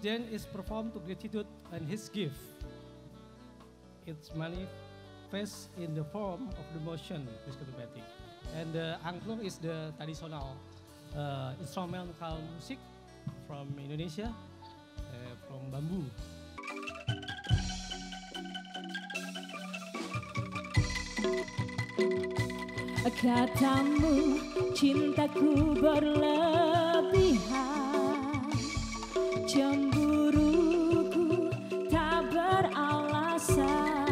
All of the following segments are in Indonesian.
dance is performed to gratitude and his gift. It's manifest in the form of the motion, acrobatic. And the angklung is the traditional instrumental music from Indonesia, from bambu. Katamu cintaku berlebihan, cemburuku tak beralasan.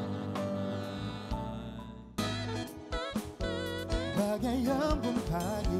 Bagai embun pagi